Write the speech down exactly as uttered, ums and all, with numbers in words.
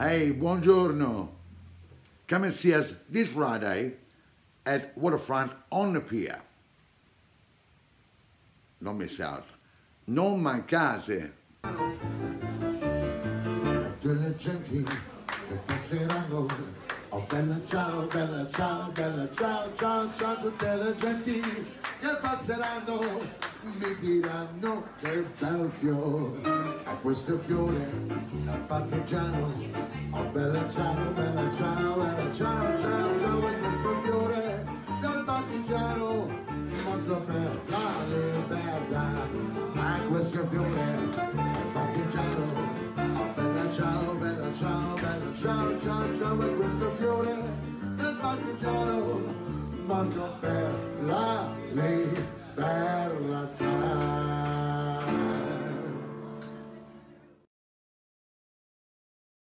Hey, buongiorno. Come and see us this Friday at Waterfront on the Pier. Don't miss out. Non mancate. Delle genti che passeranno, oh bella ciao, bella ciao, bella ciao, ciao, ciao, tutte le genti che passeranno mi diranno che bel fiore, a questo fiore da partigiano, oh bella ciao, bella ciao, bella ciao, ciao, ciao, e questo fiore del partigiano, molto per la libertà, a questo fiore del partigiano. Ciao, bella ciao, bella ciao, ciao, ciao, e questo fiore del partigiano, morto per la